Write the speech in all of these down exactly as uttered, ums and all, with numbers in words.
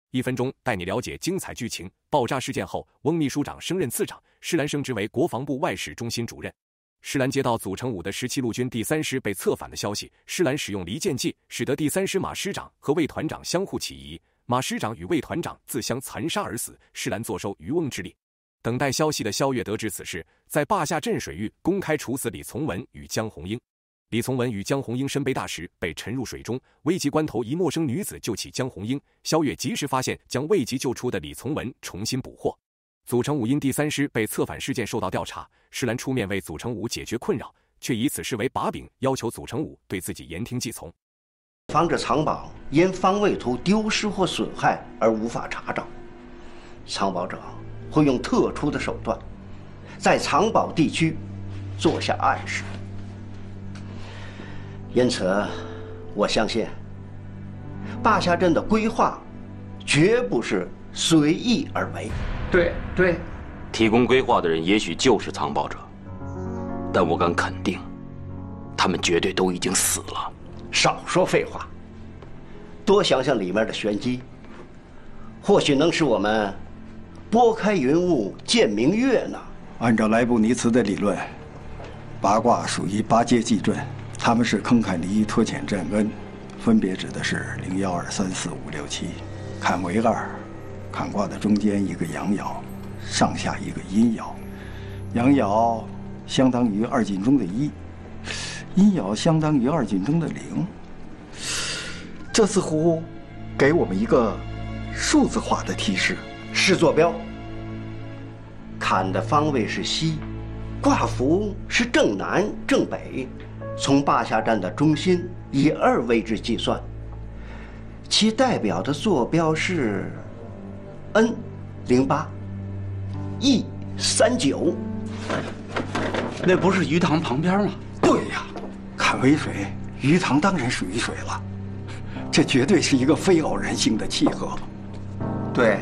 一分钟带你了解精彩剧情。爆炸事件后，翁秘书长升任次长，施兰升职为国防部外事中心主任。施兰接到组成五的十七路军第三师被策反的消息，施兰使用离间计，使得第三师马师长和卫团长相互起疑，马师长与卫团长自相残杀而死。施兰坐收渔翁之利。等待消息的萧月得知此事，在坝下镇水域公开处死李从文与江红英。李从文与江红英身背大石，被沉入水中。危急关头，一陌生女子救起江红英，萧月及时发现，将未及救出的李从文重新捕获。组成五因第三师被策反事件受到调查，施兰出面为组成五解决困扰，却以此事为把柄，要求组成五对自己言听计从。 防止藏宝因方位图丢失或损害而无法查找，藏宝者会用特殊的手段，在藏宝地区做下暗示。因此，我相信坝下镇的规划绝不是随意而为。 对对， 提供规划的人也许就是藏宝者，但我敢肯定，他们绝对都已经死了。 少说废话，多想想里面的玄机，或许能使我们拨开云雾见明月呢。 按照莱布尼茨的理论，八卦属于八阶纪阵，他们是坑坎离拖浅震恩，分别指的是零幺二三四五六七。坎为二，坎卦的中间一个阳爻，上下一个阴爻，阳爻相当于二进中的一，阴爻相当于二进中的零。这似乎给我们一个数字化的提示。 是坐标，坎的方位是西，卦符是正南正北。从坝下站的中心以二位置计算，其代表的坐标是 N 零八 E 三九。 那不是鱼塘旁边吗？ 对呀，坎为水，鱼塘当然属于水了。这绝对是一个非偶然性的契合。 对。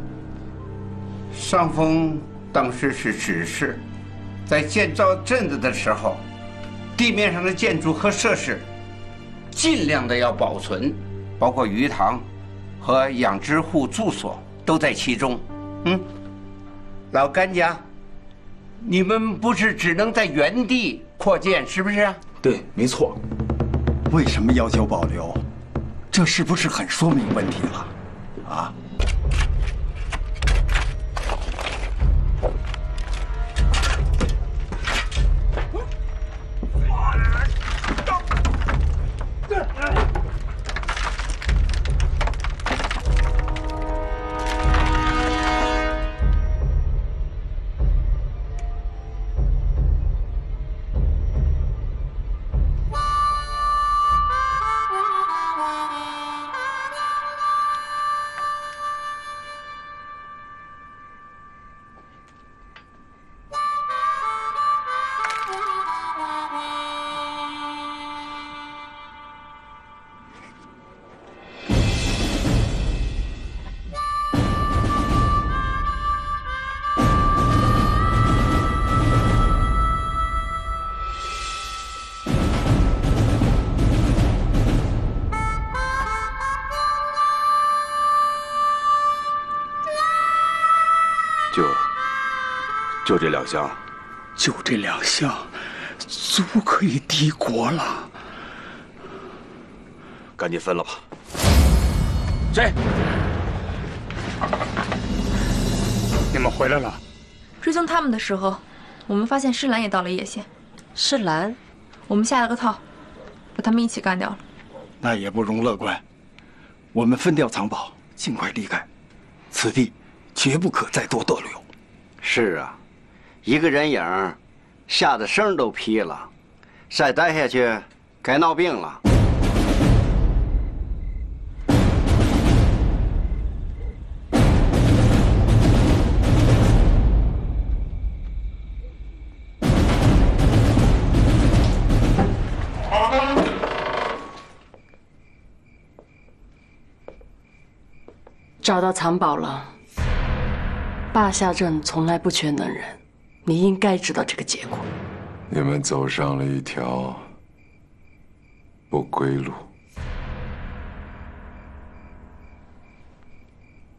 上峰当时是指示，在建造镇子的时候，地面上的建筑和设施尽量的要保存，包括鱼塘和养殖户住所都在其中。嗯，老甘家，你们不是只能在原地扩建，是不是？ 对，没错。 为什么要求保留？这是不是很说明问题了？啊？ 就这两箱， 就这两箱，足可以敌国了。 赶紧分了吧。 谁？ 你们回来了？ 追踪他们的时候，我们发现施兰也到了叶县。 施兰， 我们下了个套，把他们一起干掉了。 那也不容乐观。我们分掉藏宝，尽快离开，此地绝不可再多逗留。 是啊。一个人影，吓得声都劈了，再待下去，该闹病了。 找到藏宝了。坝下镇从来不缺能人。你应该知道这个结果。 你们走上了一条不归路。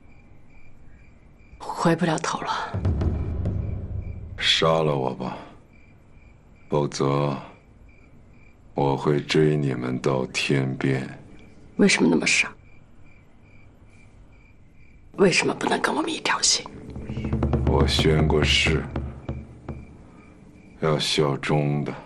回不了头了。 杀了我吧，否则我会追你们到天边。 为什么那么傻？为什么不能跟我们一条心？ 我宣过誓，要效忠的。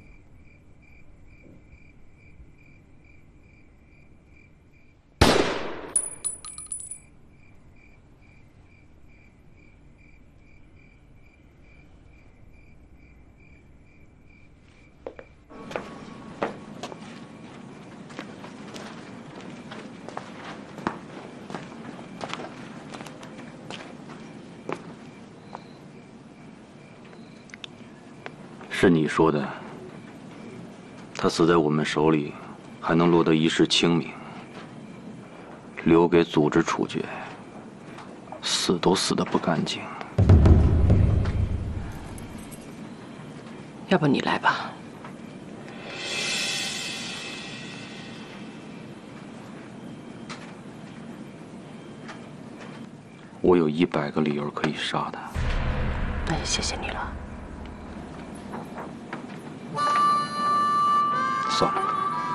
是你说的，他死在我们手里，还能落得一世清明，留给组织处决，死都死得不干净。 要不你来吧。 我有一百个理由可以杀他。 那也谢谢你了。 算了。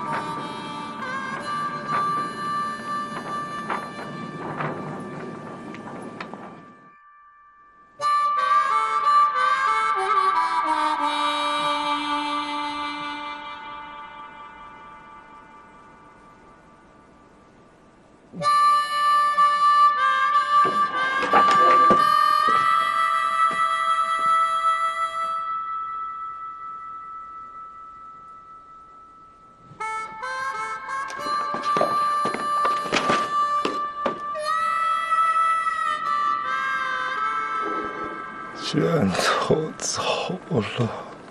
全都走了。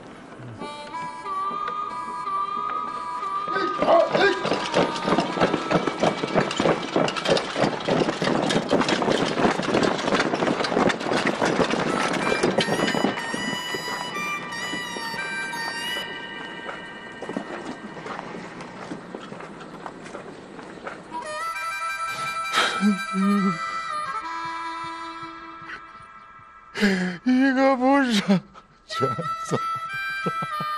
一个不剩，全走了，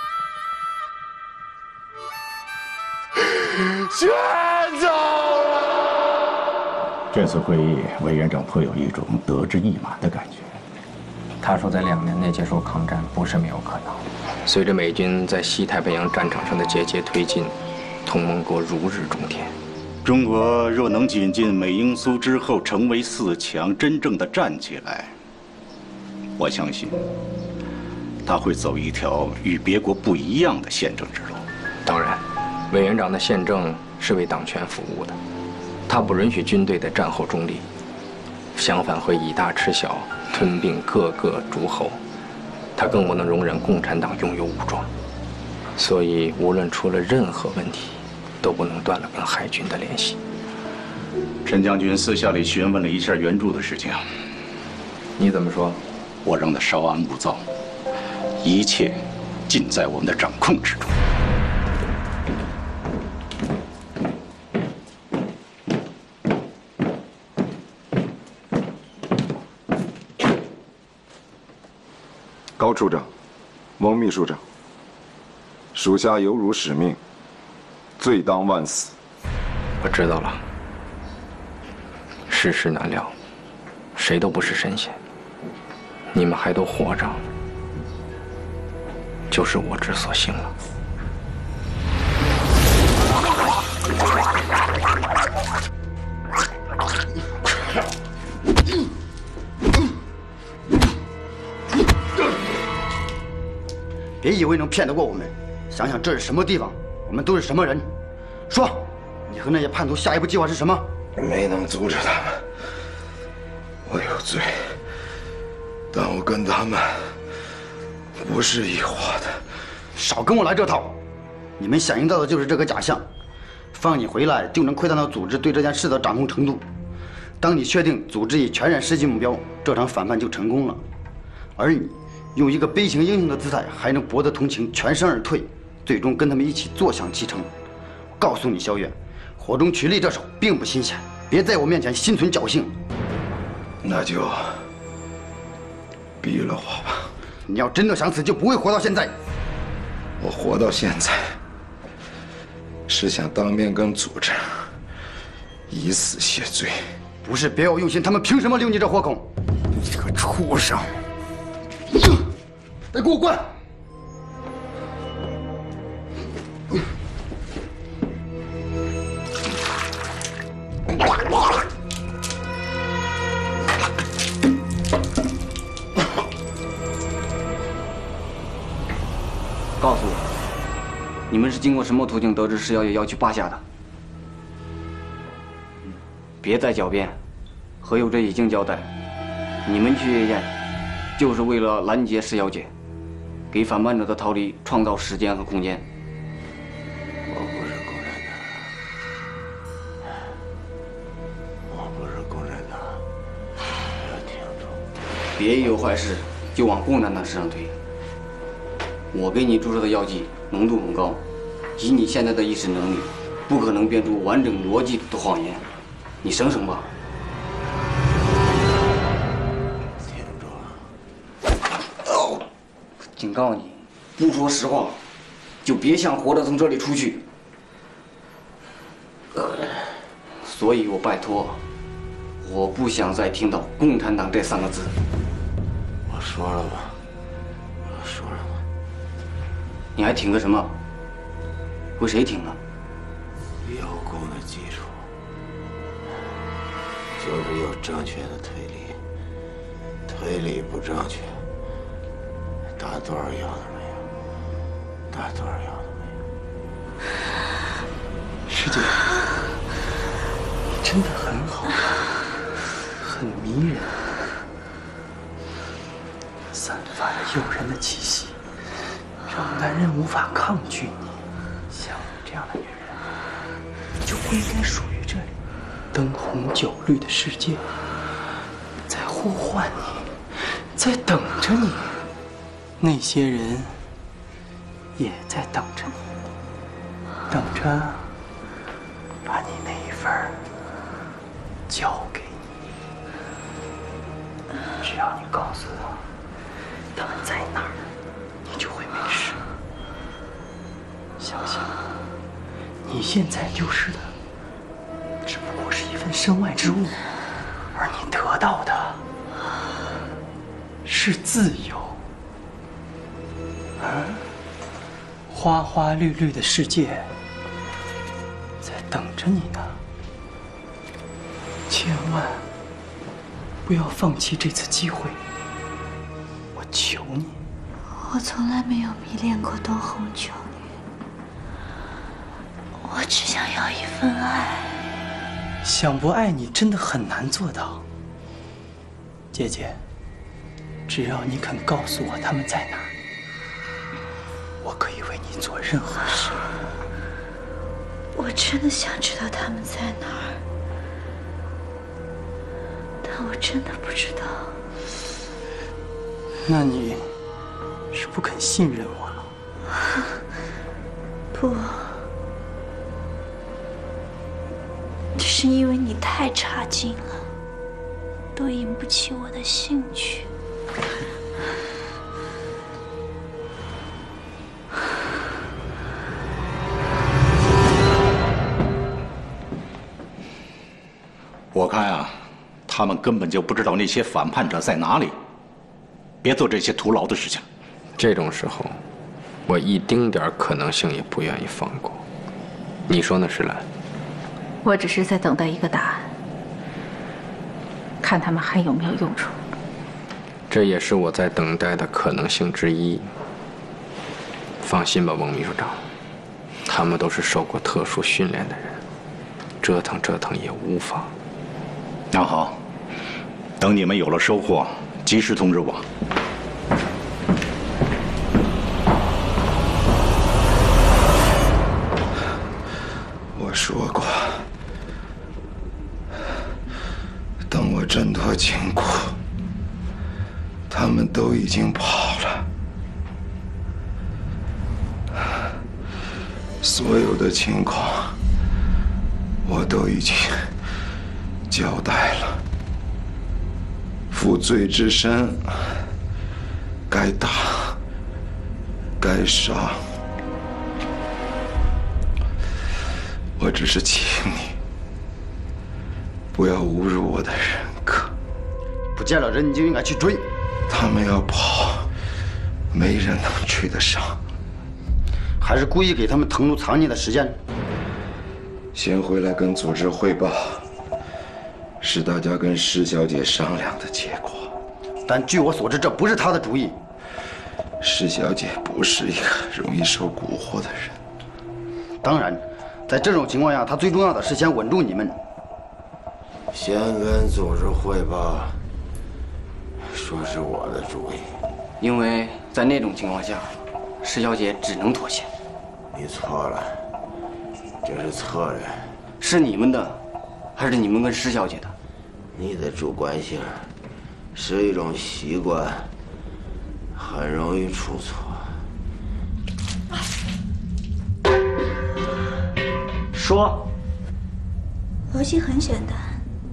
全走了。 这次会议，委员长颇有一种得之一马的感觉。 他说，在两年内结束抗战不是没有可能。随着美军在西太平洋战场上的节节推进，同盟国如日中天。 中国若能紧进美英苏之后成为四强，真正的站起来，我相信他会走一条与别国不一样的宪政之路。 当然，委员长的宪政是为党权服务的，他不允许军队的战后中立，相反会以大吃小，吞并各个诸侯。他更不能容忍共产党拥有武装，所以无论出了任何问题，都不能断了跟海军的联系。 陈将军私下里询问了一下援助的事情， 你怎么说？ 我让他稍安勿躁，一切尽在我们的掌控之中。 高处长，翁秘书长，属下有辱使命，罪当万死。 我知道了。世事难料，谁都不是神仙。你们还都活着，就是我之所幸了。 别以为能骗得过我们，想想这是什么地方，我们都是什么人。说，你和那些叛徒下一步计划是什么？ 没能阻止他们，我有罪，但我跟他们不是一伙的。 少跟我来这套！你们响应到的就是这个假象，放你回来就能窥探到组织对这件事的掌控程度。当你确定组织已全然失去目标，这场反叛就成功了。而你用一个悲情英雄的姿态，还能博得同情，全身而退，最终跟他们一起坐享其成。我告诉你，萧月，火中取栗这手并不新鲜，别在我面前心存侥幸。 那就逼了我吧！ 你要真的想死，就不会活到现在。 我活到现在，是想当面跟组织以死谢罪。 不是别有用心，他们凭什么留你这活口？ 你这个畜生！ 再给我滚！ 告诉我，你们是经过什么途径得知石小姐要去巴夏的？别再狡辩，何有贞已经交代，你们去夜宴，就是为了拦截石小姐，给反叛者的逃离创造时间和空间。 我不是共产党，我不是共产党，要听住。 别一有坏事就往共产党身上推。我给你注射的药剂浓度很高，以你现在的意识能力，不可能编出完整逻辑的谎言。你省省吧。 听住！ 哦，警告你，不说实话，就别想活着从这里出去。所以我拜托，我不想再听到“共产党”这三个字。 我说了吧。 你还挺个什么？为谁挺呢？ 有功的基础就是有正确的推理，推理不正确，打多少药都没有，打多少药都没有。 师姐，你真的很好看，很迷人，散发着诱人的气息。让男人无法抗拒你，像你这样的女人，就不应该属于这里。灯红酒绿的世界在呼唤你，在等着你。那些人也在等着你，等着把你那一份交给你。只要你告诉我他们在哪儿，你就会没事。相信我，你现在丢失的只不过是一份身外之物，而你得到的是自由。啊，花花绿绿的世界在等着你呢。千万不要放弃这次机会，我求你。 我从来没有迷恋过灯红酒绿，我只想要一份爱。 想不爱你真的很难做到，姐姐。只要你肯告诉我他们在哪儿，我可以为你做任何事。 我真的想知道他们在哪儿，但我真的不知道。 那你是不肯信任我了？ 不，只是因为你太差劲了，都引不起我的兴趣。 我看啊，他们根本就不知道那些反叛者在哪里。别做这些徒劳的事情。 这种时候，我一丁点可能性也不愿意放过。你说呢，石兰？ 我只是在等待一个答案，看他们还有没有用处。 这也是我在等待的可能性之一。放心吧，翁秘书长，他们都是受过特殊训练的人，折腾折腾也无妨。 那好，等你们有了收获，及时通知我。 我说过，等我挣脱禁锢，他们都已经跑了。所有的情况我都已经交代了。负罪之深， 该打，该杀。我只是请你不要侮辱我的人格。 不见了人，你就应该去追。 他们要跑，没人能追得上。 还是故意给他们腾出藏匿的时间？ 先回来跟组织汇报，是大家跟施小姐商量的结果。 但据我所知，这不是她的主意。 施小姐不是一个容易受蛊惑的人。 当然，在这种情况下，她最重要的是先稳住你们。 先跟组织汇报，说是我的主意。 因为在那种情况下，施小姐只能妥协。 你错了，这是策略。 是你们的，还是你们跟施小姐的？ 你的主观性是一种习惯，很容易出错。 说， 逻辑很简单。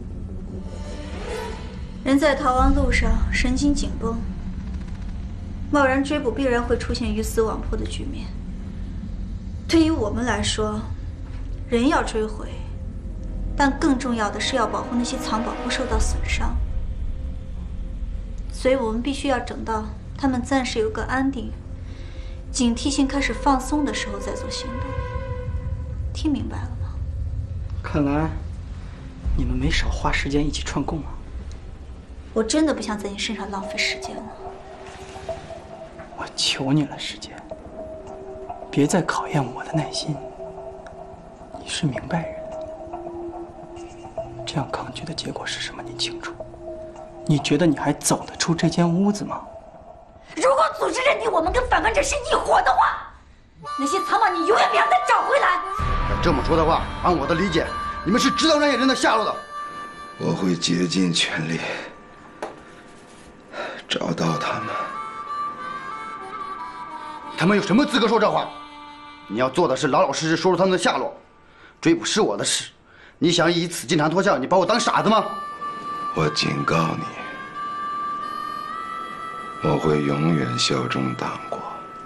人在逃亡路上，神经紧绷，贸然追捕必然会出现鱼死网破的局面。对于我们来说，人要追回，但更重要的是要保护那些藏宝不受到损伤。所以我们必须要等到他们暂时有个安定、警惕性开始放松的时候再做行动。听明白了吗？ 看来你们没少花时间一起串供啊。 我真的不想在你身上浪费时间了。 我求你了，师姐，别再考验我的耐心。你是明白人，这样抗拒的结果是什么？你清楚？你觉得你还走得出这间屋子吗？ 如果组织认定我们跟反叛者是一伙的话，那些藏宝你永远别让他找回来。 要这么说的话，按我的理解，你们是知道那些人的下落的。 我会竭尽全力找到他们。 他们有什么资格说这话？你要做的是老老实实说出他们的下落。追捕是我的事，你想以此进谗脱笑，你把我当傻子吗？ 我警告你，我会永远效忠党国。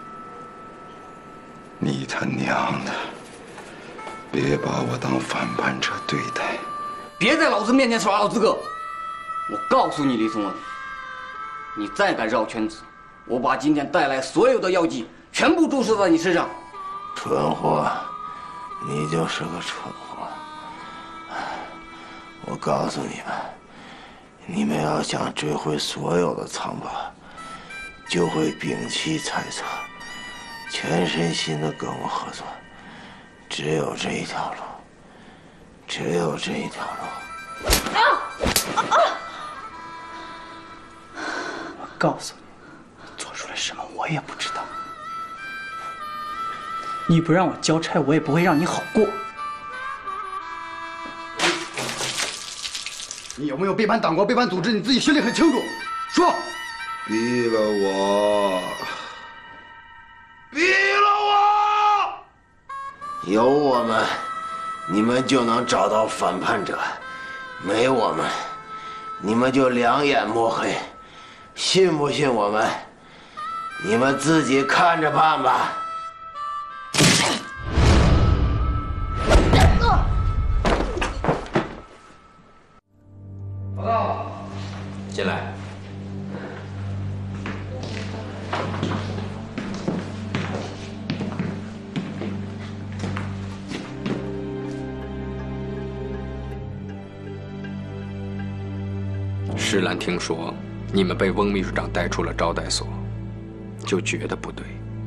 你他娘的，别把我当反叛者对待！ 别在老子面前耍老资格！我告诉你，李松文，你再敢绕圈子，我把今天带来所有的药剂全部注射在你身上。 蠢货，你就是个蠢货！我告诉你们，你们要想追回所有的藏宝，就会摒弃猜测，全身心的跟我合作。只有这一条路，只有这一条路。 啊啊啊！ 我告诉你，做出来什么我也不知道。你不让我交差，我也不会让你好过。 你有没有背叛党国、背叛组织？你自己心里很清楚。说， 逼了我， 逼了我！有我们，你们就能找到反叛者；没我们，你们就两眼摸黑。信不信我们？你们自己看着办吧。 报告，进来。施兰听说你们被翁秘书长带出了招待所，就觉得不对，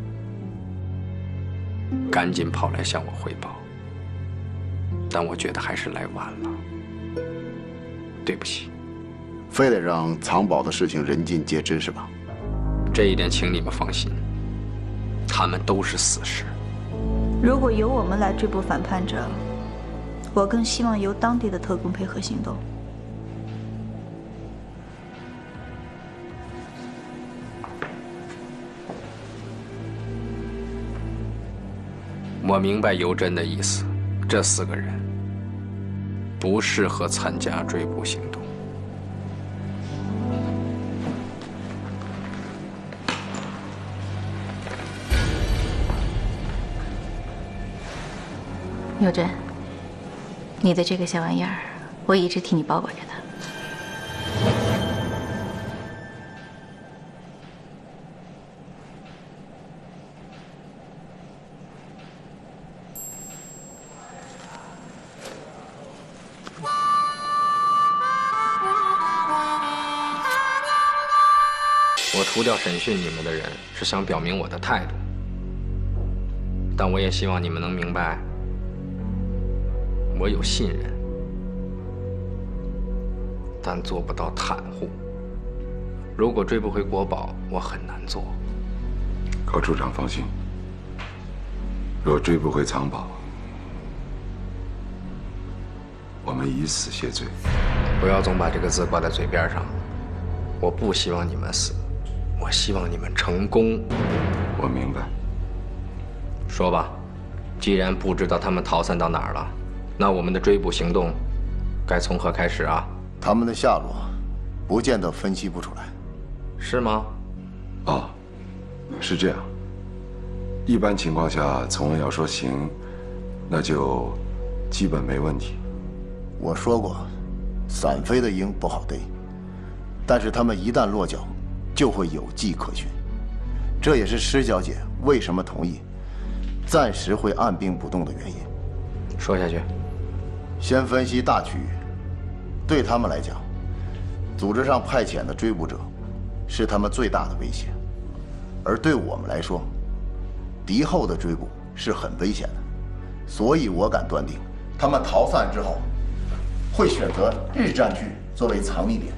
赶紧跑来向我汇报。但我觉得还是来晚了，对不起。 非得让藏宝的事情人尽皆知是吧？ 这一点请你们放心，他们都是死士。 如果由我们来追捕反叛者，我更希望由当地的特工配合行动。 我明白尤真的意思，这四个人不适合参加追捕行动。 佑真，你的这个小玩意儿，我一直替你保管着它。 我除掉审讯你们的人，是想表明我的态度，但我也希望你们能明白，我有信任，但做不到袒护。如果追不回国宝，我很难做。 高处长放心，若追不回藏宝，我们以死谢罪。 不要总把这个字挂在嘴边上。我不希望你们死，我希望你们成功。 我明白。 说吧，既然不知道他们逃散到哪儿了，那我们的追捕行动该从何开始啊？ 他们的下落，不见得分析不出来。 是吗？ 哦，是这样。一般情况下，从文要说行，那就基本没问题。 我说过，散飞的鹰不好逮，但是他们一旦落脚，就会有迹可循。这也是施小姐为什么同意暂时会按兵不动的原因。 说下去。 先分析大区域，对他们来讲，组织上派遣的追捕者是他们最大的威胁，而对我们来说，敌后的追捕是很危险的。所以我敢断定，他们逃散之后，会选择日战区作为藏匿点。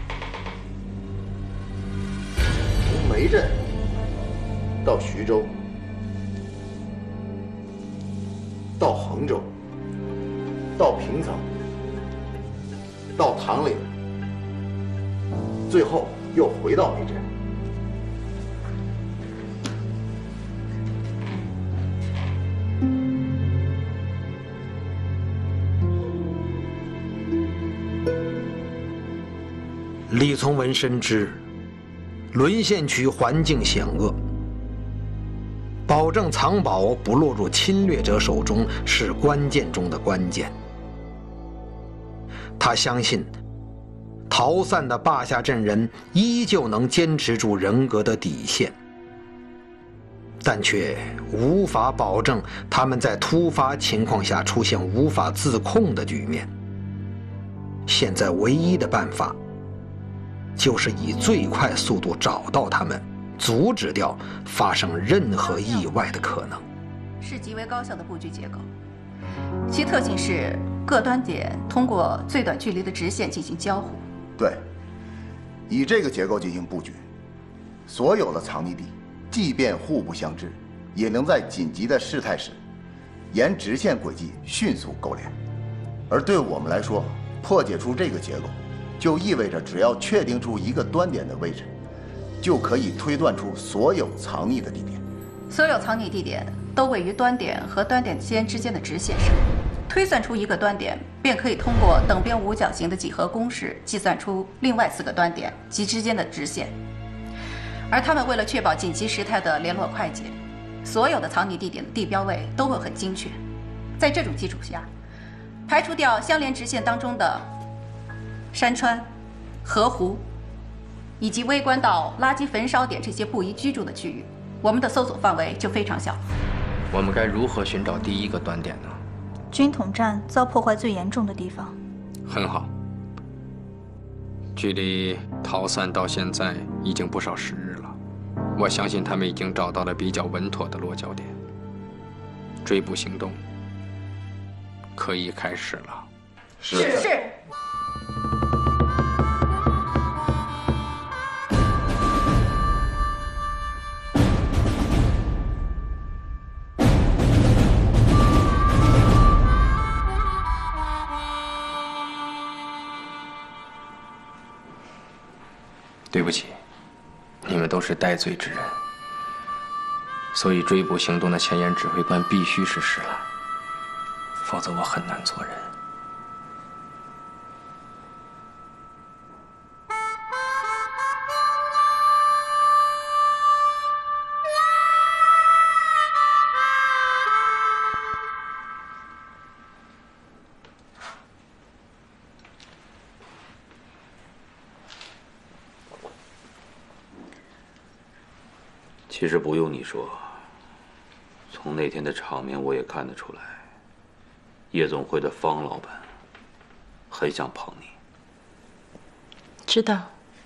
从梅镇到徐州，到衡州，到平层，到唐岭，最后又回到梅镇。 李从文深知，沦陷区环境险恶，保证藏宝不落入侵略者手中是关键中的关键。他相信，逃散的坝下镇人依旧能坚持住人格的底线，但却无法保证他们在突发情况下出现无法自控的局面。现在唯一的办法，就是以最快速度找到他们，阻止掉发生任何意外的可能。 是极为高效的布局结构，其特性是各端点通过最短距离的直线进行交互。 对，以这个结构进行布局，所有的藏匿地，即便互不相知，也能在紧急的事态时，沿直线轨迹迅速勾连。而对我们来说，破解出这个结构，就意味着只要确定出一个端点的位置，就可以推断出所有藏匿的地点。 所有藏匿地点都位于端点和端点间之间的直线上，推算出一个端点，便可以通过等边五角形的几何公式计算出另外四个端点及之间的直线。而他们为了确保紧急时态的联络快捷，所有的藏匿地点的地标位都会很精确。在这种基础下，排除掉相连直线当中的山川、河湖，以及微观到垃圾焚烧点这些不宜居住的区域，我们的搜索范围就非常小。 我们该如何寻找第一个端点呢？ 军统站遭破坏最严重的地方。 很好，距离逃散到现在已经不少时日了，我相信他们已经找到了比较稳妥的落脚点。追捕行动可以开始了。 是是。 对不起，你们都是戴罪之人，所以追捕行动的前沿指挥官必须是施兰，否则我很难做人。 其实不用你说，从那天的场面我也看得出来，夜总会的方老板很想捧你。 知道。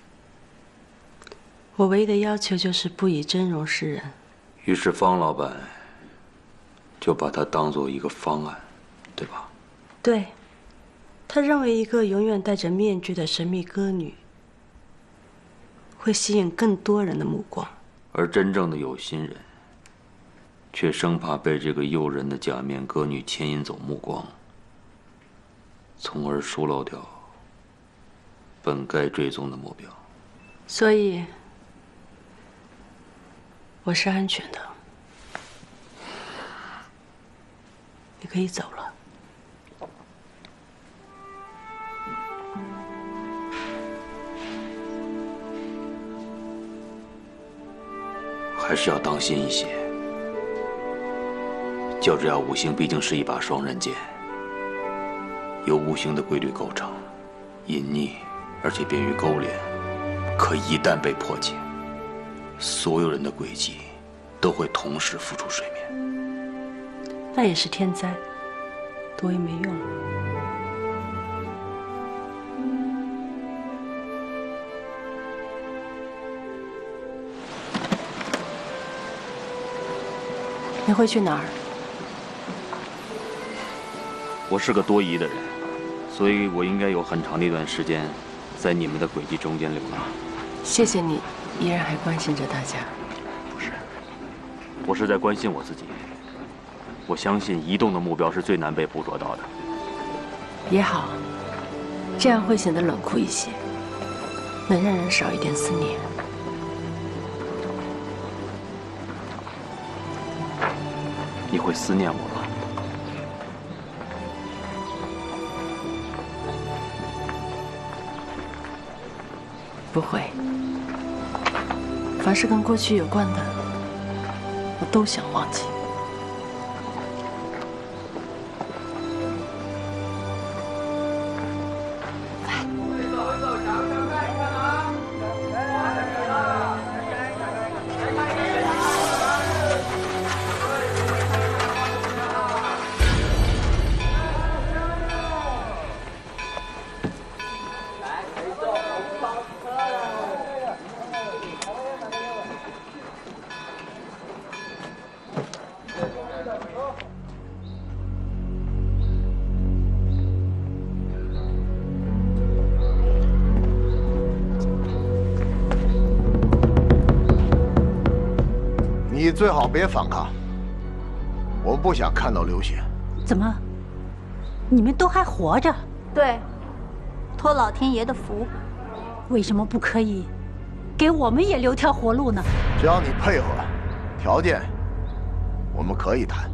我唯一的要求就是不以真容示人。 于是方老板就把它当做一个方案，对吧？ 对。他认为一个永远戴着面具的神秘歌女会吸引更多人的目光。 而真正的有心人，却生怕被这个诱人的假面歌女牵引走目光，从而疏漏掉本该追踪的目标。 所以，我是安全的，你可以走了。 还是要当心一些。较之亚五行毕竟是一把双刃剑，由无形的规律构成，隐匿而且便于勾连。可一旦被破解，所有人的轨迹都会同时浮出水面。 那也是天灾，多也没用。你会去哪儿？ 我是个多疑的人，所以我应该有很长的一段时间在你们的轨迹中间流浪。 谢谢你，依然还关心着大家。 不是，我是在关心我自己。我相信移动的目标是最难被捕捉到的。 也好，这样会显得冷酷一些，能让人少一点思念。 你会思念我吗？ 不会。凡是跟过去有关的，我都想忘记。 你最好别反抗，我不想看到流血。 怎么？你们都还活着？ 对，托老天爷的福。 为什么不可以给我们也留条活路呢？ 只要你配合，条件我们可以谈。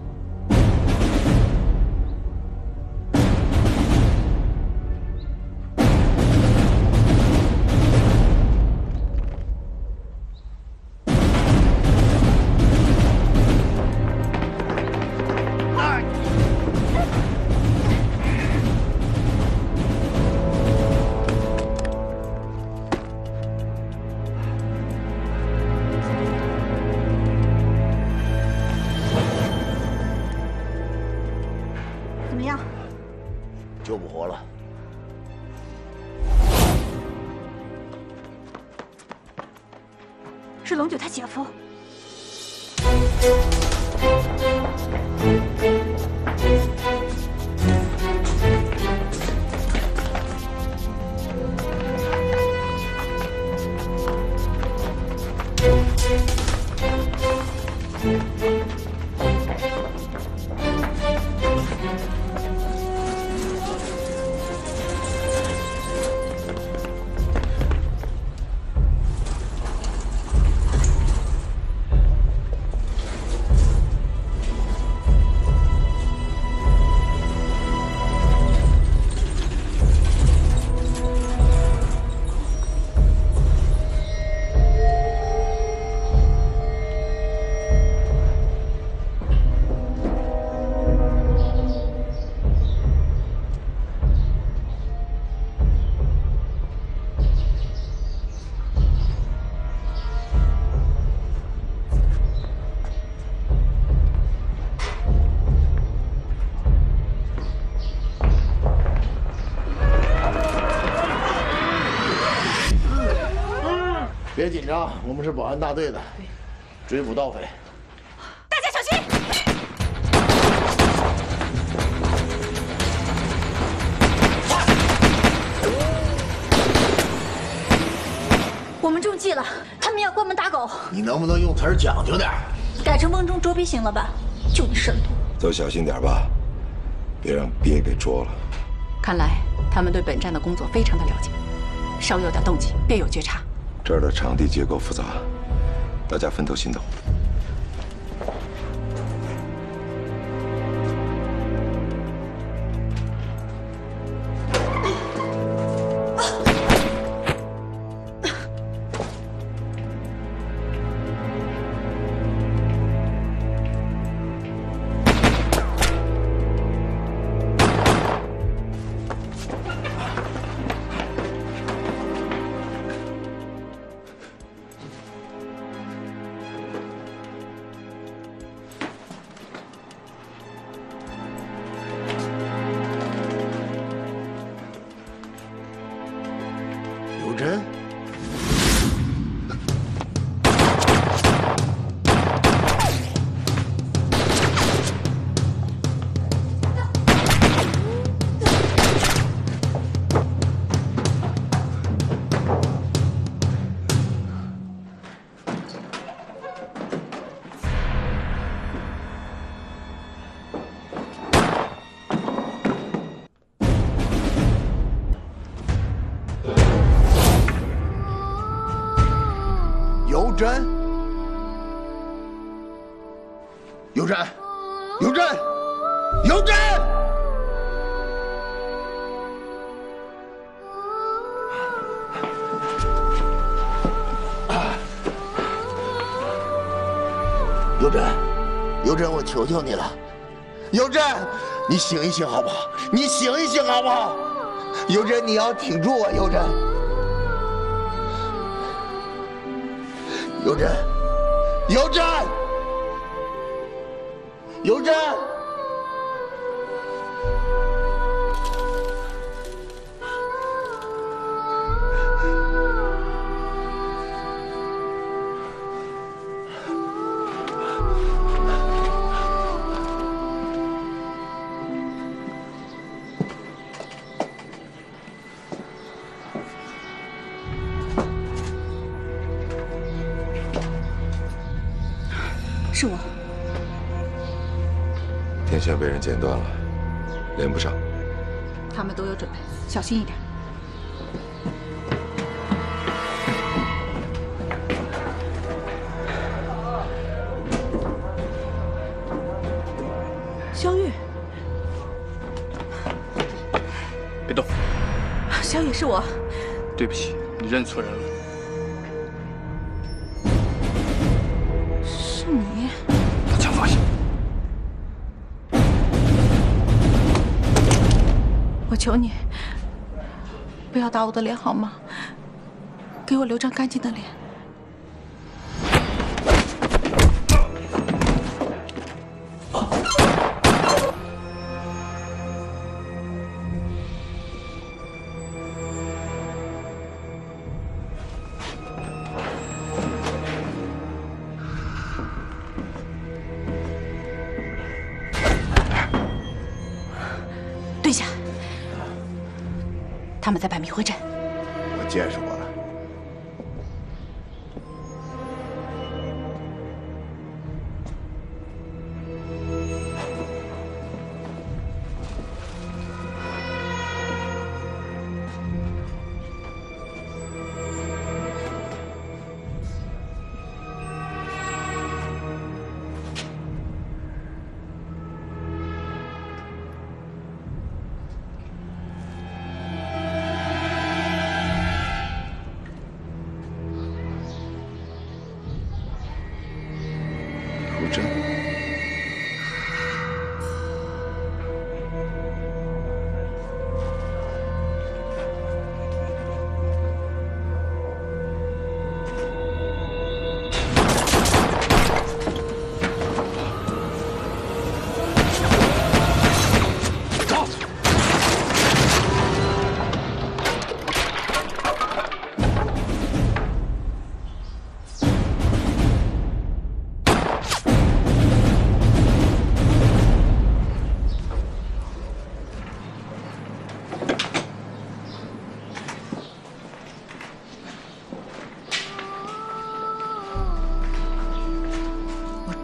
救不活了。 是龙九他姐夫。 别紧张，我们是保安大队的，追捕盗匪。 大家小心！我们中计了，他们要关门打狗。 你能不能用词儿讲究点？ 改成瓮中捉鳖行了吧？就你事儿多。 都小心点吧，别让鳖给捉了。 看来他们对本站的工作非常的了解，稍有点动静便有觉察。 这儿的场地结构复杂，大家分头行动。 刘真，尤真，尤真，尤真，尤真！尤真，尤真，我求求你了，尤真，你醒一醒好不好？你醒一醒好不好？尤真，你要挺住啊，尤真。尤真，尤真，尤真， 是我。 电线被人剪断了，连不上。 他们都有准备，小心一点。萧玉， 别动。 萧雨，是我。 对不起，你认错人了。 是你。 把枪放下。 我求你，不要打我的脸好吗？给我留张干净的脸。蹲下。他们在摆迷魂阵。 我见识过了。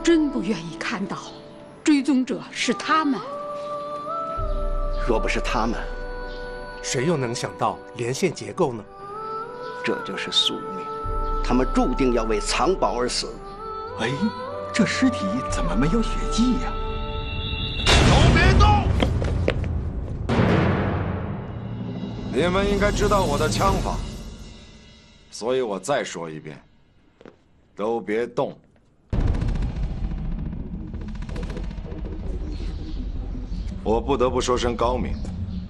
真不愿意看到追踪者是他们。 若不是他们， 谁又能想到连线结构呢？ 这就是宿命，他们注定要为藏宝而死。 哎，这尸体怎么没有血迹呀？ 都别动！你们应该知道我的枪法，所以我再说一遍，都别动。我不得不说声高明，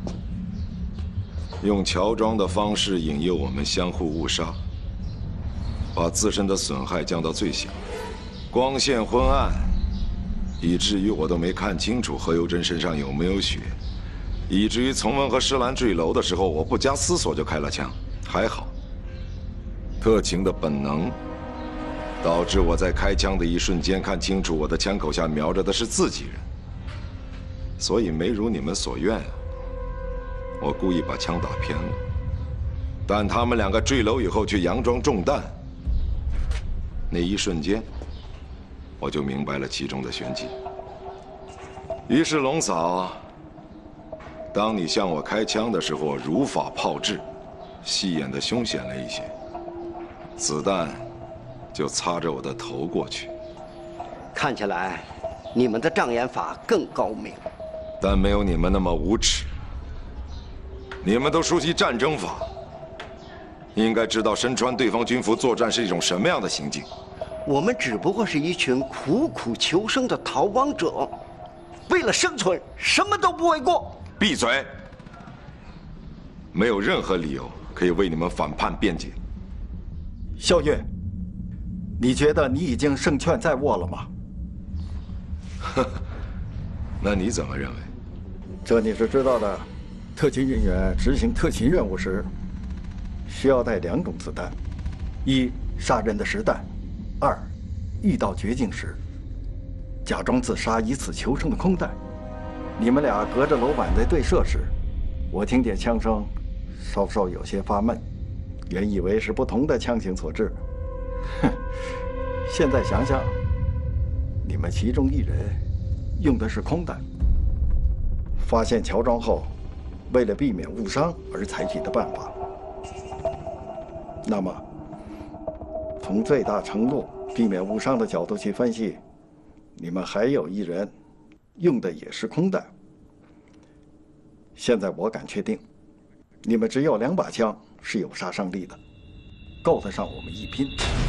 用乔装的方式引诱我们相互误杀，把自身的损害降到最小。光线昏暗，以至于我都没看清楚何猷珍身上有没有血，以至于从文和施兰坠楼的时候，我不加思索就开了枪。还好，特勤的本能导致我在开枪的一瞬间看清楚我的枪口下瞄着的是自己人，所以没如你们所愿啊。我故意把枪打偏了，但他们两个坠楼以后却佯装中弹，那一瞬间，我就明白了其中的玄机。于是龙嫂，当你向我开枪的时候，如法炮制，戏演得凶险了一些，子弹就擦着我的头过去。 看起来，你们的障眼法更高明， 但没有你们那么无耻。你们都熟悉战争法，应该知道身穿对方军服作战是一种什么样的行径。 我们只不过是一群苦苦求生的逃亡者，为了生存，什么都不为过。 闭嘴！没有任何理由可以为你们反叛辩解。 萧月，你觉得你已经胜券在握了吗？ 呵，那你怎么认为？ 这你是知道的。特勤人员执行特勤任务时，需要带两种子弹：一，杀人的实弹；二，遇到绝境时，假装自杀以此求生的空弹。你们俩隔着楼板在对射时，我听见枪声，稍稍有些发闷，原以为是不同的枪型所致。哼，现在想想，你们其中一人用的是空弹。发现乔装后，为了避免误伤而采取的办法。那么，从最大程度避免误伤的角度去分析，你们还有一人用的也是空弹。现在我敢确定，你们只有两把枪是有杀伤力的，够得上我们一拼。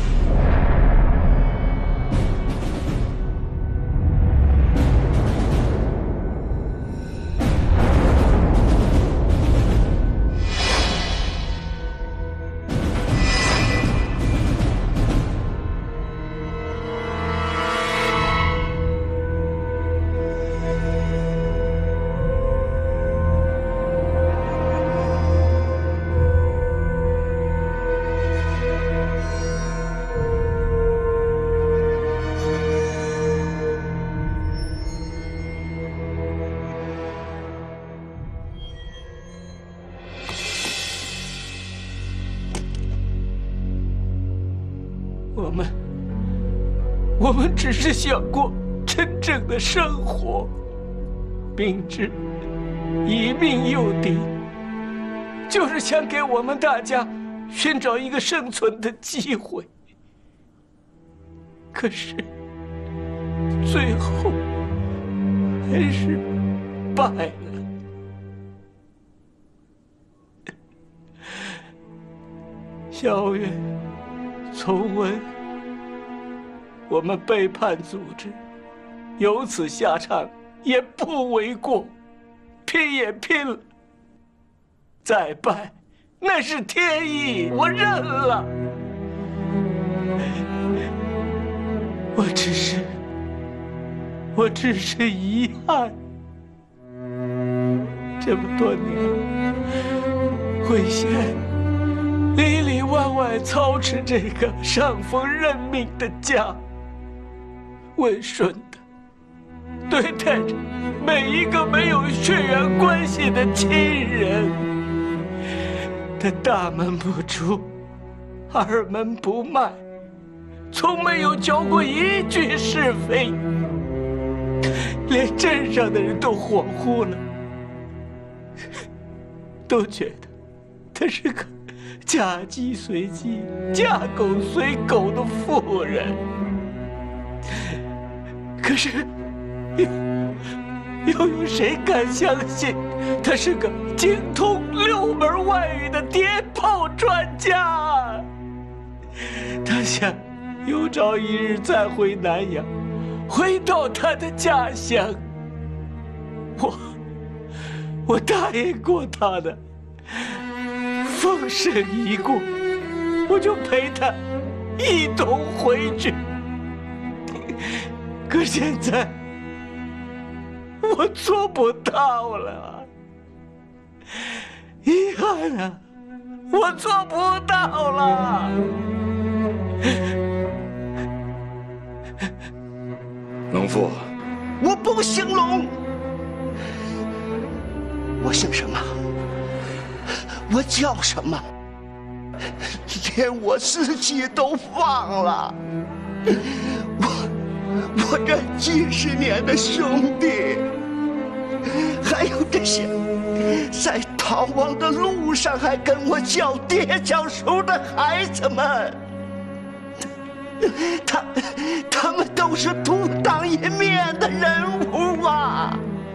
我们，我们只是想过真正的生活，明知一命诱敌，就是想给我们大家寻找一个生存的机会。可是，最后还是败了。萧月、从文，我们背叛组织，有此下场也不为过。拼也拼了，再败那是天意，我认了。我只是，我只是遗憾，这么多年，慧仙里里外外操持这个上峰任命的家，温顺的对待着每一个没有血缘关系的亲人。他大门不出，二门不迈， 从没有教过一句是非，连镇上的人都恍惚了，都觉得她是个嫁鸡随鸡、嫁狗随狗的妇人。可是，又又有谁敢相信她是个精通六门外语的谍报专家？她想有朝一日再回南阳，回到她的家乡。我我答应过她的，风声一过，我就陪她一同回去。可现在我做不到了，遗憾啊，我做不到了。 农夫， 我不姓龙，我姓什么？我叫什么？连我自己都忘了。我我这几十年的兄弟，还有这些在逃亡的路上还跟我叫爹叫叔的孩子们，他他们都是独当一面的人物啊！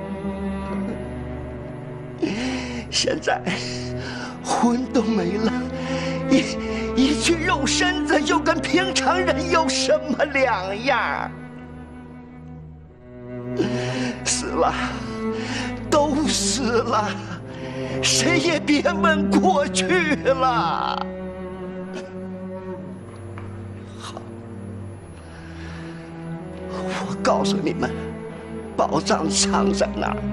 现在魂都没了，一一具肉身子又跟平常人有什么两样？死了，都死了，谁也别问过去了。好，我告诉你们，宝藏藏在哪儿。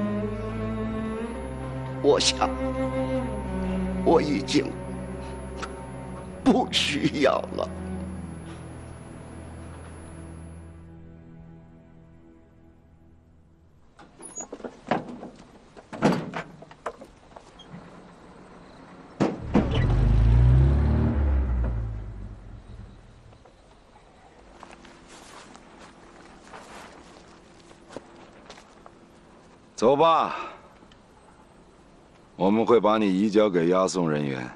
我想，我已经不需要了。 走吧，我们会把你移交给押送人员。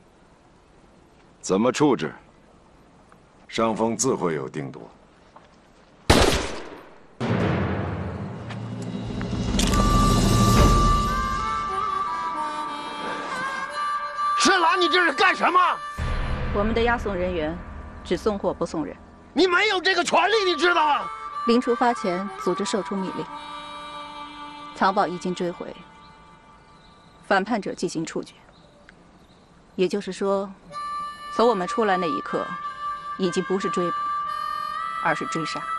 怎么处置，上峰自会有定夺。 石兰，你这是干什么？ 我们的押送人员只送货不送人。 你没有这个权利，你知道吗？ 临出发前，组织射出密令。藏宝一经追回，反叛者进行处决。也就是说，从我们出来那一刻，已经不是追捕，而是追杀。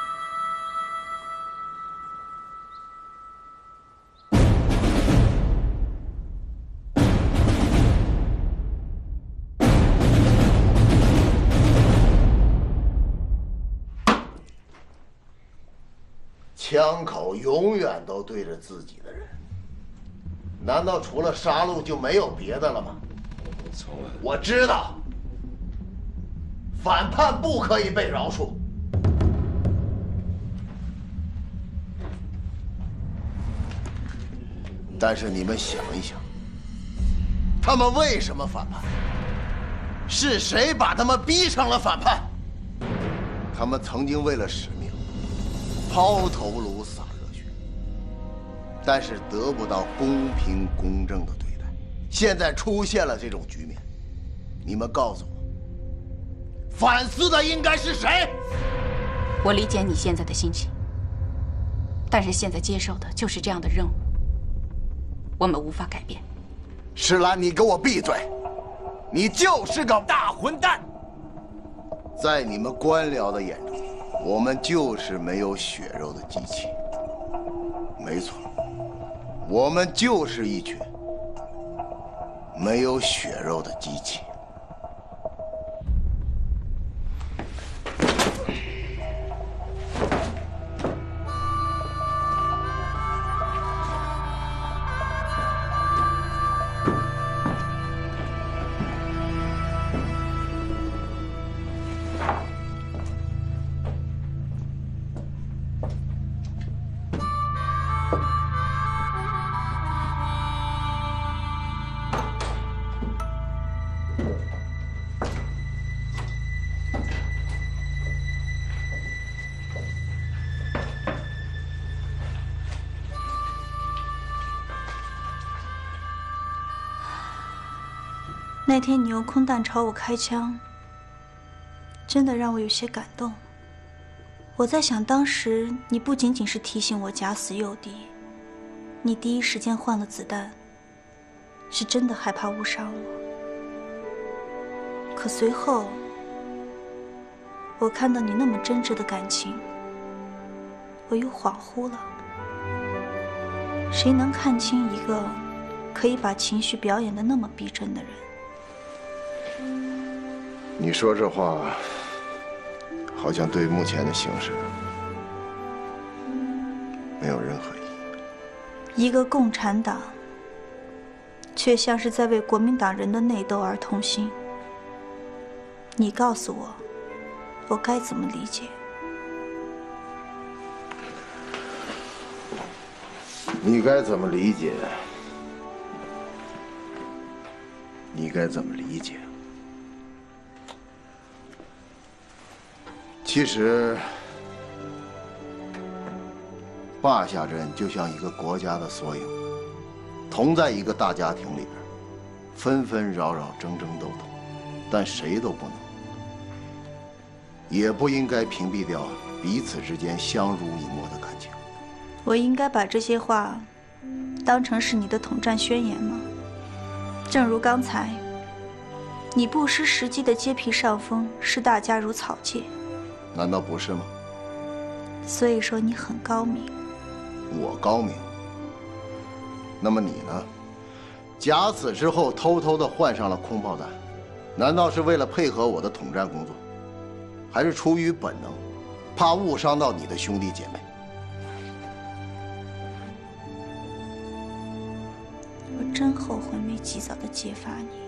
枪口永远都对着自己的人，难道除了杀戮就没有别的了吗？我知道，反叛不可以被饶恕，但是你们想一想，他们为什么反叛？是谁把他们逼上了反叛？他们曾经为了使命抛头颅洒热血，但是得不到公平公正的对待。现在出现了这种局面，你们告诉我，反思的应该是谁？ 我理解你现在的心情，但是现在接受的就是这样的任务，我们无法改变。 石兰，你给我闭嘴！你就是个大混蛋！在你们官僚的眼中，我们就是没有血肉的机器。没错，我们就是一群没有血肉的机器。 那天你用空弹朝我开枪，真的让我有些感动。我在想，当时你不仅仅是提醒我假死诱敌，你第一时间换了子弹，是真的害怕误伤我。可随后，我看到你那么真挚的感情，我又恍惚了。谁能看清一个可以把情绪表演得那么逼真的人？ 你说这话，好像对目前的形势没有任何意义。 一个共产党，却像是在为国民党人的内斗而痛心。你告诉我，我该怎么理解？ 你该怎么理解？你该怎么理解？其实，坝下镇就像一个国家的缩影，同在一个大家庭里边，纷纷扰扰，争争斗斗，但谁都不能，也不应该屏蔽掉彼此之间相濡以沫的感情。 我应该把这些话当成是你的统战宣言吗？正如刚才，你不失时机的接替上风，视大家如草芥。 难道不是吗？ 所以说你很高明。 我高明。那么你呢？假死之后偷偷地换上了空炮弹，难道是为了配合我的统战工作，还是出于本能，怕误伤到你的兄弟姐妹？ 我真后悔没及早的揭发你。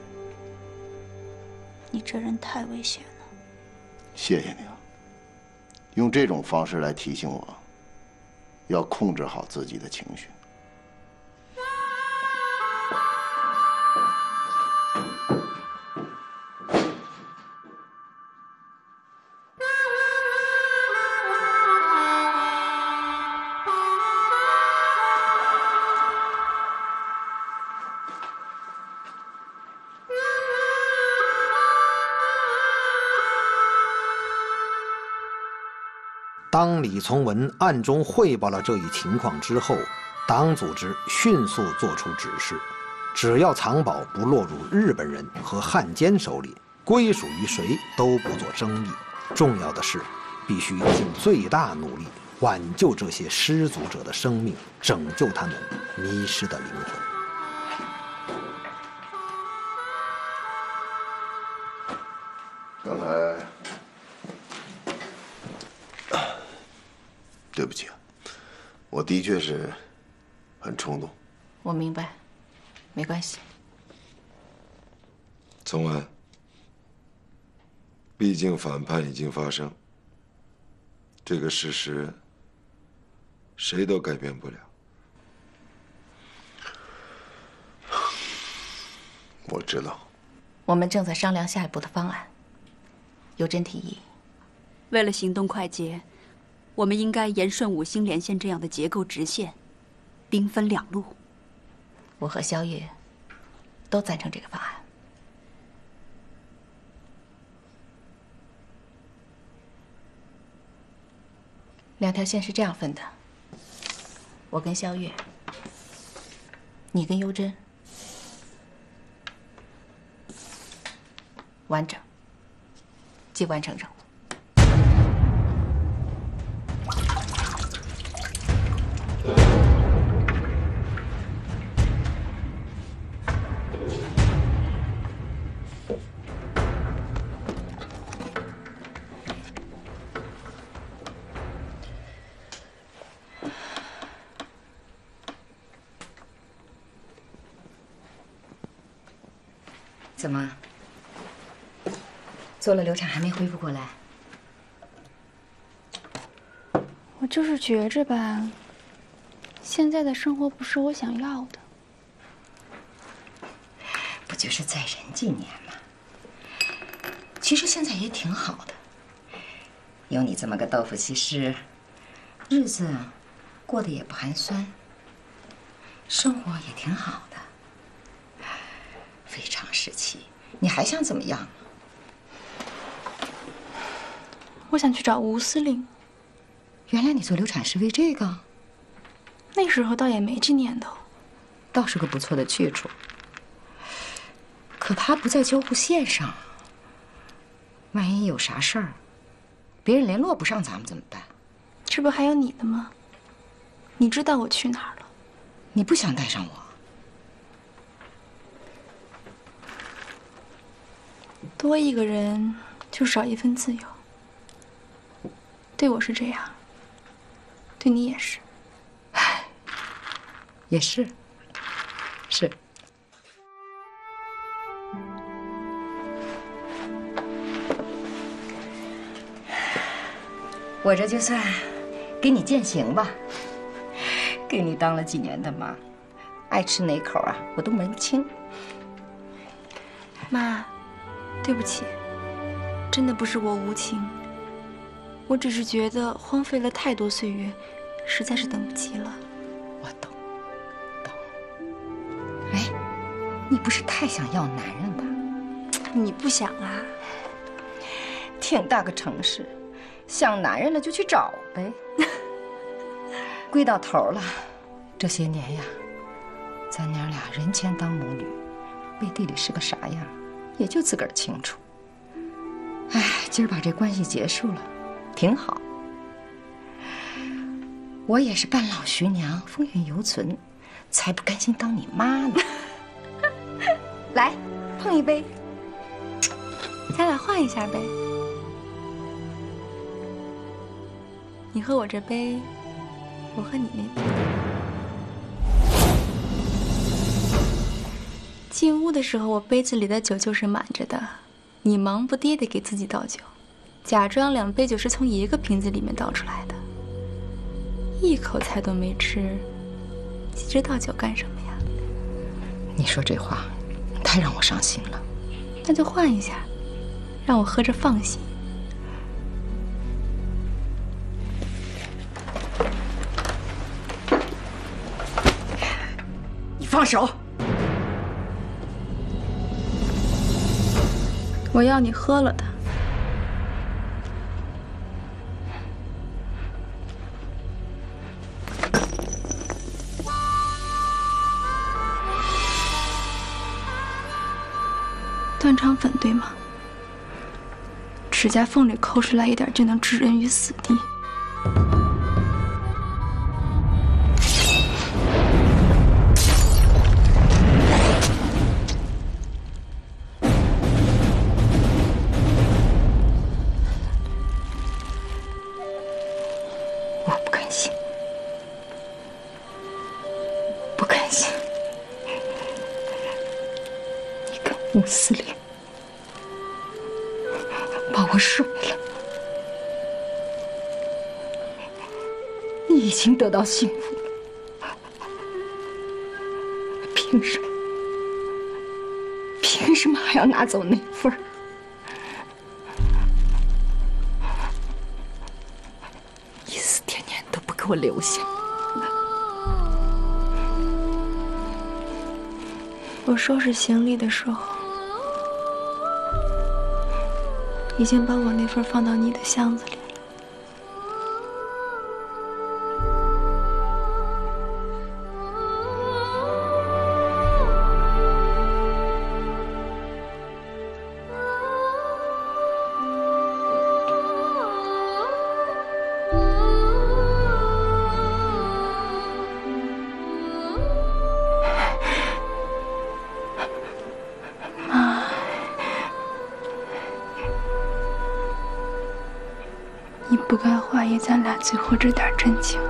你这人太危险了。 谢谢你啊，用这种方式来提醒我，要控制好自己的情绪。 当李从文暗中汇报了这一情况之后，党组织迅速做出指示，只要藏宝不落入日本人和汉奸手里，归属于谁都不做争议。重要的是，必须尽最大努力挽救这些失足者的生命，拯救他们迷失的灵魂。 刚才，对不起啊，我的确是很冲动。 我明白，没关系。 从文，毕竟反叛已经发生，这个事实谁都改变不了。 我知道。 我们正在商量下一步的方案。尤真提议， 为了行动快捷，我们应该沿顺五星连线这样的结构直线，兵分两路。 我和萧月都赞成这个方案。两条线是这样分的：我跟萧月，你跟尤真，完整，即完成任务。 怎么，做了流产还没恢复过来？ 我就是觉着吧，现在的生活不是我想要的。 不就是再忍几年吗？其实现在也挺好的，有你这么个豆腐西施，日子过得也不寒酸，生活也挺好的。 非常时期，你还想怎么样？ 我想去找吴司令。 原来你做流产是为这个？ 那时候倒也没这念头， 倒是个不错的去处。可他不在交互线上，万一有啥事儿，别人联络不上咱们怎么办？ 这不还有你的吗？你知道我去哪儿了。 你不想带上我？ 多一个人就少一份自由。对我是这样，对你也是。 唉，也是，是。我这就算给你践行吧。给你当了几年的妈，爱吃哪口啊，我都门清。 妈，对不起，真的不是我无情，我只是觉得荒废了太多岁月，实在是等不及了。 我懂，懂。哎，你不是太想要男人吧？ 你不想啊？ 挺大个城市，想男人了就去找呗。归到头了，这些年呀，咱娘俩人前当母女，背地里是个啥样，也就自个儿清楚。哎，今儿把这关系结束了，挺好。我也是半老徐娘，风韵犹存，才不甘心当你妈呢。来，碰一杯， 咱俩换一下呗。你喝我这杯，我喝你那杯。进屋的时候，我杯子里的酒就是满着的，你忙不迭地给自己倒酒，假装两杯酒是从一个瓶子里面倒出来的。一口菜都没吃，急着倒酒干什么呀？ 你说这话太让我伤心了。 那就换一下，让我喝着放心。 你放手！ 我要你喝了它。断肠粉对吗？指甲缝里抠出来一点就能置人于死地。 我不甘心，不甘心，你跟吴司令把我甩了。你已经得到幸福了，凭什么？凭什么还要拿走那份儿？一丝天念都不给我留下。 我收拾行李的时候，已经把我那份放到你的箱子里了。妈，你不该怀疑咱俩最后这点真情。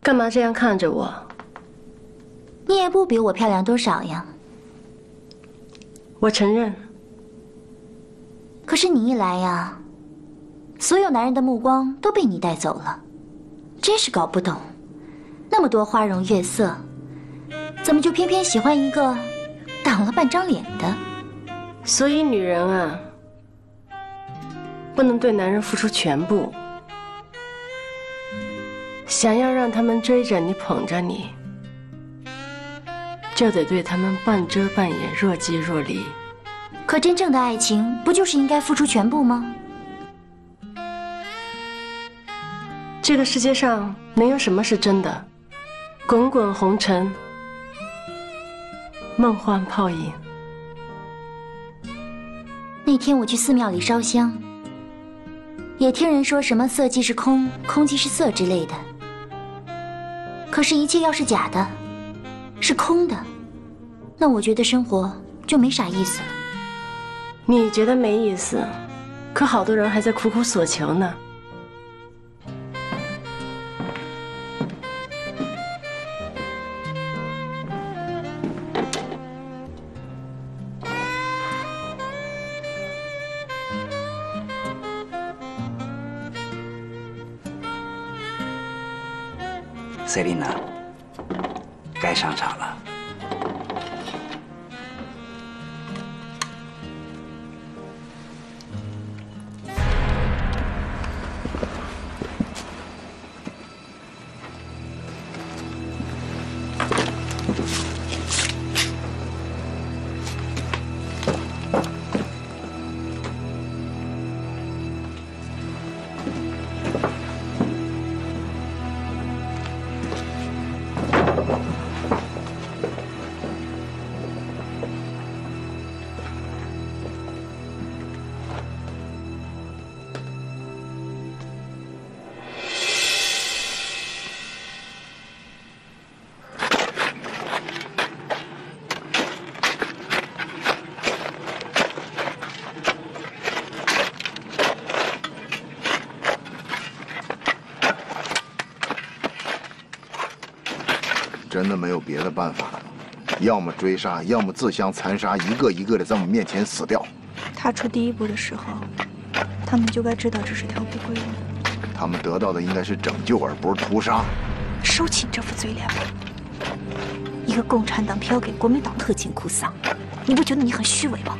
干嘛这样看着我？ 你也不比我漂亮多少呀。 我承认。 可是你一来呀，所有男人的目光都被你带走了，真是搞不懂。那么多花容月色，怎么就偏偏喜欢一个挡了半张脸的？ 所以女人啊，不能对男人付出全部。想要让他们追着你捧着你，就得对他们半遮半掩，若即若离。 可真正的爱情不就是应该付出全部吗？ 这个世界上没有什么是真的，滚滚红尘，梦幻泡影。 那天我去寺庙里烧香，也听人说什么色即是空，空即是色之类的。可是，一切要是假的，是空的，那我觉得生活就没啥意思了。 你觉得没意思，可好多人还在苦苦所求呢。 塞琳娜，该上场了。 真的没有别的办法了，要么追杀，要么自相残杀，一个一个的在我们面前死掉。 踏出第一步的时候，他们就该知道这是条不归路。 他们得到的应该是拯救，而不是屠杀。 收起你这副嘴脸吧！一个共产党飘给国民党特勤哭丧，你不觉得你很虚伪吗？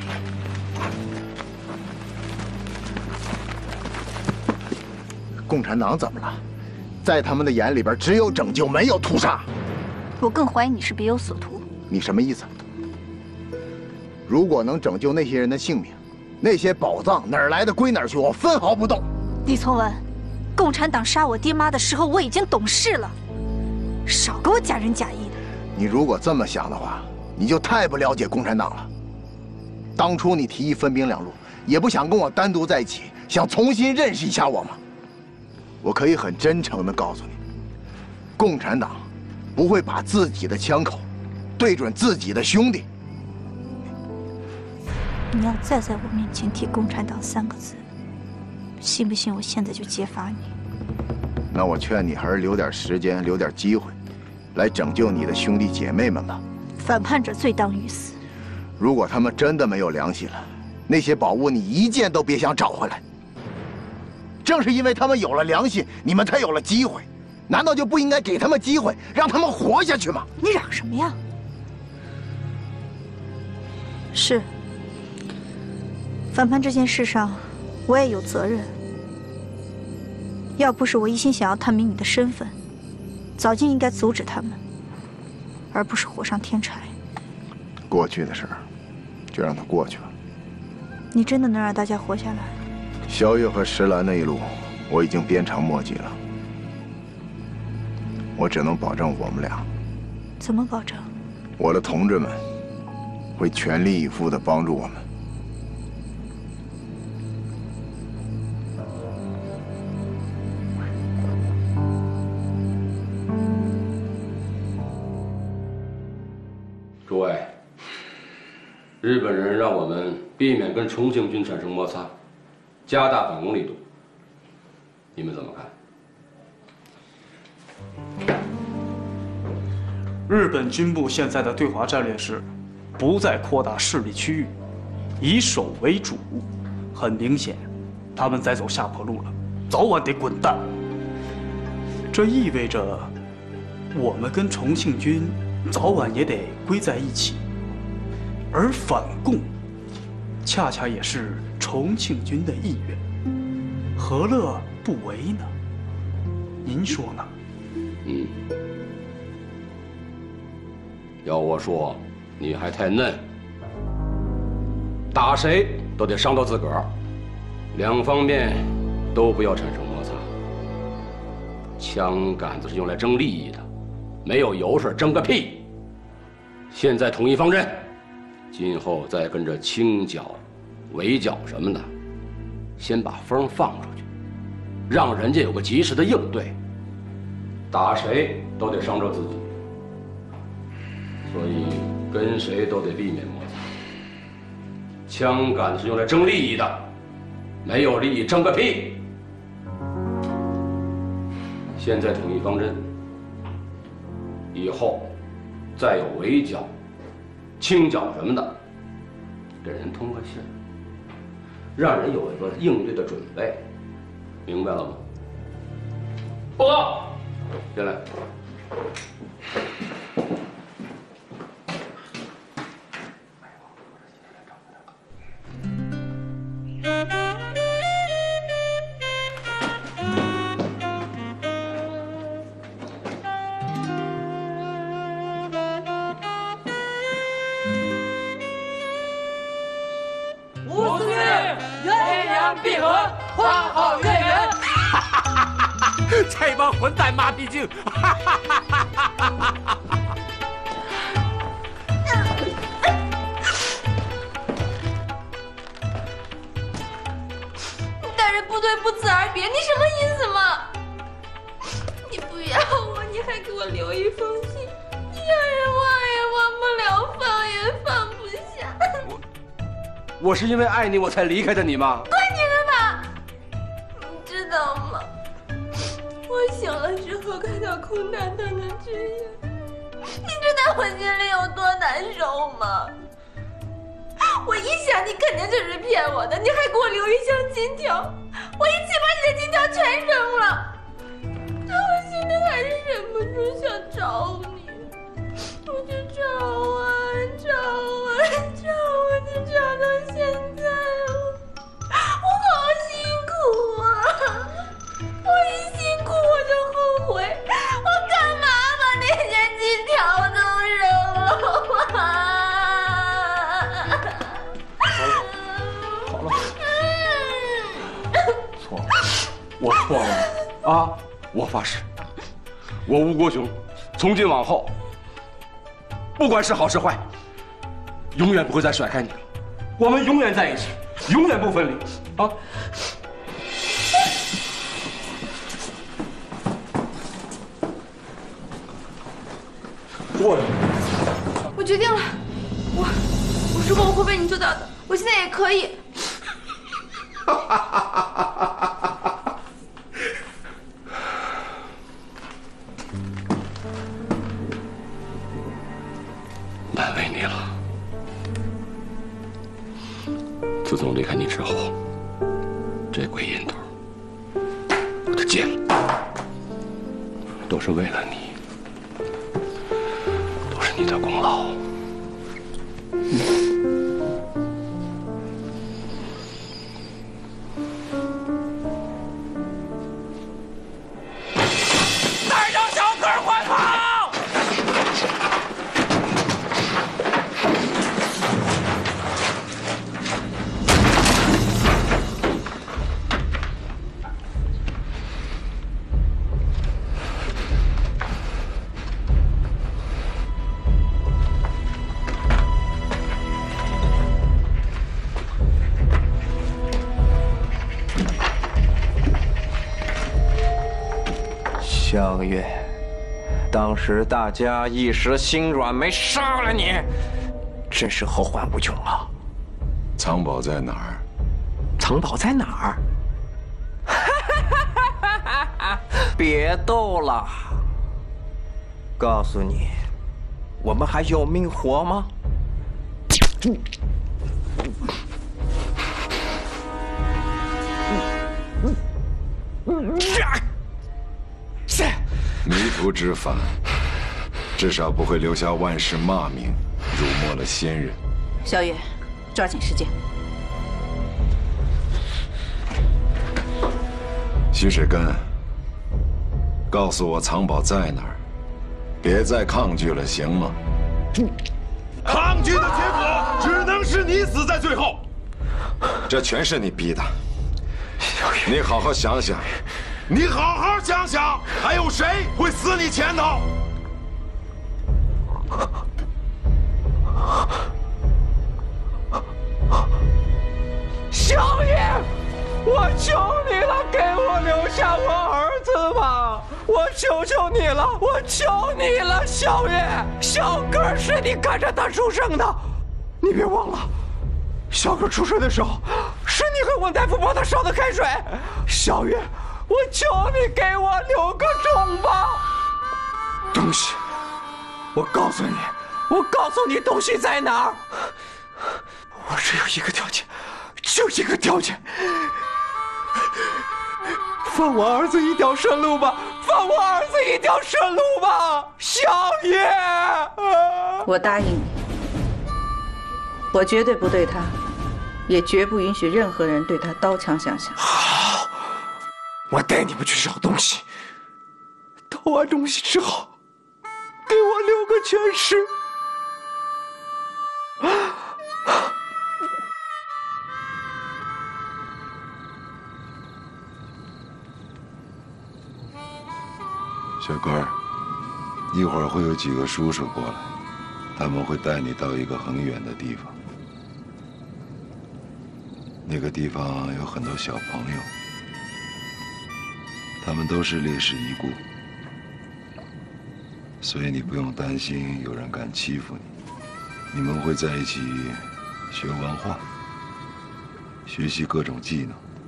共产党怎么了？在他们的眼里边，只有拯救，没有屠杀。 我更怀疑你是别有所图。 你什么意思？如果能拯救那些人的性命，那些宝藏哪儿来的归哪儿去，我分毫不动。 李从文，共产党杀我爹妈的时候，我已经懂事了，少给我假仁假义的。 你如果这么想的话，你就太不了解共产党了。当初你提议分兵两路，也不想跟我单独在一起，想重新认识一下我吗？我可以很真诚地告诉你，共产党不会把自己的枪口对准自己的兄弟。 你要再在我面前提共产党三个字，信不信我现在就揭发你？ 那我劝你还是留点时间，留点机会，来拯救你的兄弟姐妹们吧。 反叛者罪当于死。 如果他们真的没有良心了，那些宝物你一件都别想找回来。正是因为他们有了良心，你们才有了机会。难道就不应该给他们机会，让他们活下去吗？ 你嚷什么呀？是，反叛这件事上，我也有责任。要不是我一心想要探明你的身份，早就应该阻止他们，而不是火上添柴。 过去的事儿，就让它过去吧。 你真的能让大家活下来？ 萧月和石兰那一路，我已经鞭长莫及了。我只能保证我们俩。 怎么保证？ 我的同志们会全力以赴地帮助我们。 诸位，日本人让我们避免跟重庆军产生摩擦，加大反攻力度。你们怎么看？ 日本军部现在的对华战略是，不再扩大势力区域，以守为主。很明显，他们在走下坡路了，早晚得滚蛋。这意味着，我们跟重庆军早晚也得归在一起，而反共，恰恰也是重庆军的意愿，何乐不为呢？您说呢？ 嗯。 要我说，你还太嫩。打谁都得伤到自个儿，两方面都不要产生摩擦。枪杆子是用来争利益的，没有油水争个屁。现在统一方针，今后再跟着清剿、围剿什么的，先把风放出去，让人家有个及时的应对。打谁都得伤着自己。 所以跟谁都得避免摩擦。枪杆是用来争利益的，没有利益争个屁！现在统一方针，以后再有围剿、清剿什么的，给人通个信儿，让人有一个应对的准备，明白了吗？报告，进来。 吴司令，鸳鸯闭合，花好月圆。 这帮混蛋妈逼精！ 大人不对，不辞而别，你什么意思嘛？你不要我，你还给我留一封信，你让人忘也忘不了，放也放不下。 我我是因为爱你我才离开的你吗？ 关你个吧！你知道吗？我醒了之后看到空荡荡的纸页，你知道我心里有多难受吗？我一想你肯定就是骗我的，你还给我留一箱金条，我一气把你的金条全扔了。但我现在还是忍不住想找你，我就找啊找啊找啊，就找到现在了。我好辛苦啊！我一辛苦我就后悔，我干嘛把那些金条都扔了啊？ 好了，错了，我错了啊！我发誓，我吴国雄，从今往后，不管是好是坏，永远不会再甩开你了。我们永远在一起，永远不分离啊！坐着。 我决定了，我我说过我会为你做到的，我现在也可以。 难为你了。自从离开你之后，这鬼瘾头我就戒了，都是为了你，都是你的功劳。 带着小哥快跑！ 香月，当时大家一时心软，没杀了你，真是后患无穷啊！ 藏宝在哪儿？ 藏宝在哪儿？别逗了，告诉你， 我们还有命活吗？ 迷途知返，至少不会留下万世骂名，辱没了先人。 萧月，抓紧时间。 徐水根，告诉我藏宝在哪儿，别再抗拒了，行吗？ 抗拒的结果只能是你死在最后。 这全是你逼的。你好好想想， 你好好想想，还有谁会死你前头？ 萧爷，我求你了，给我留下我儿子吧！我求求你了，我求你了，萧爷，小哥是你看着他出生的，你别忘了，小哥出生的时候，是你和温大夫帮他烧的开水。萧爷，我求你给我留个种吧。东西，我告诉你，我告诉你东西在哪儿。我只有一个条件，就一个条件。放我儿子一条生路吧，放我儿子一条生路吧，萧爷。 我答应你，我绝对不对他，也绝不允许任何人对他刀枪相向。 好，我带你们去找东西，偷完东西之后，给我留个全尸。 小官儿，一会儿会有几个叔叔过来，他们会带你到一个很远的地方。那个地方有很多小朋友，他们都是烈士遗孤，所以你不用担心有人敢欺负你。你们会在一起学文化，学习各种技能，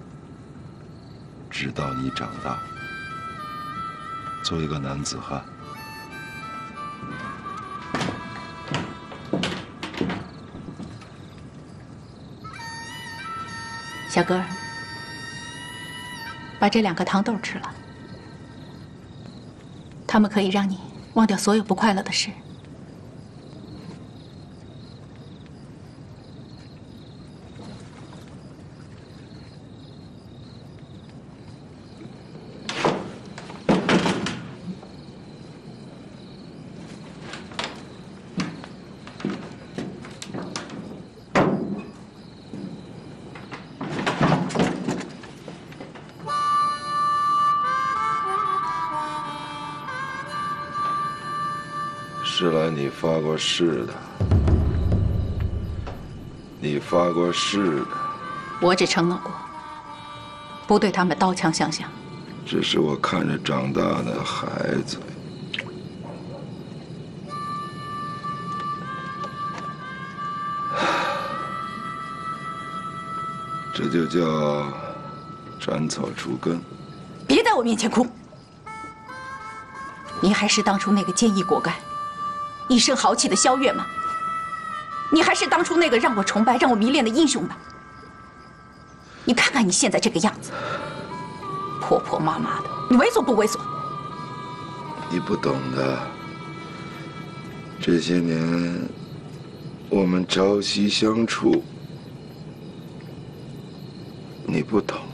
直到你长大。做一个男子汉。 小哥儿，把这两个糖豆吃了，它们可以让你忘掉所有不快乐的事。 是来你发过誓的，你发过誓的。 我只承诺过，不对他们刀枪相向。 这是我看着长大的孩子。这就叫斩草除根。 别在我面前哭！你还是当初那个坚毅果敢、一身豪气的萧月吗？你还是当初那个让我崇拜、让我迷恋的英雄吗？你看看你现在这个样子，婆婆妈妈的，你猥琐不猥琐？ 你不懂的。这些年，我们朝夕相处，你不懂。